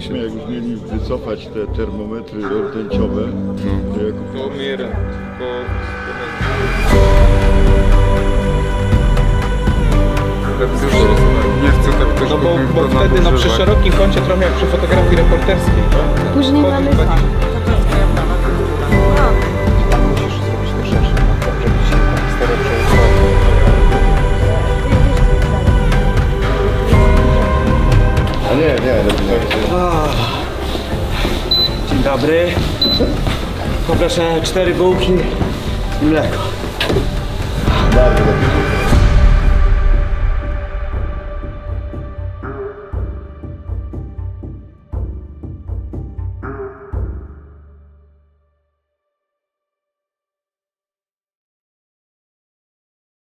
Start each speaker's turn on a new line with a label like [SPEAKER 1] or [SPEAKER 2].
[SPEAKER 1] myśmy jak już mieli wycofać te termometry rtęciowe, to ja kupiłem...
[SPEAKER 2] Nie chcę tak też
[SPEAKER 3] no bo wtedy no, przy szerokim kącie trochę jak przy fotografii reporterskiej, no?
[SPEAKER 4] Później mamy
[SPEAKER 3] Musisz zrobić to szersze, żeby się ta historia przełysła.
[SPEAKER 1] A nie.
[SPEAKER 5] Dzień dobry. Poproszę 4 bułki i mleko.
[SPEAKER 1] Bardzo lepiej.